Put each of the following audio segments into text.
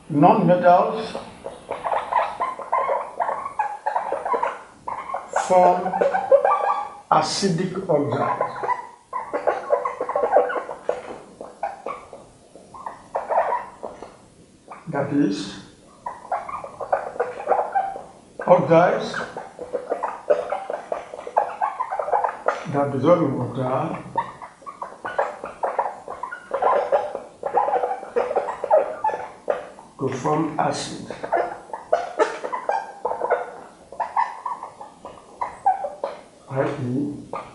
Non-metals form acidic oxides. That is, oxides that dissolve in water to form acid. i.e.,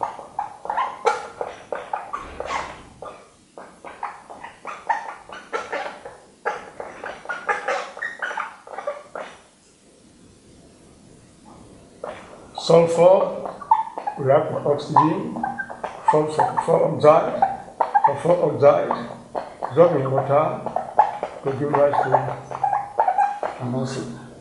sulfur react with oxygen, forms four oxide, or four oxides dissolve in water to give rise to an acid.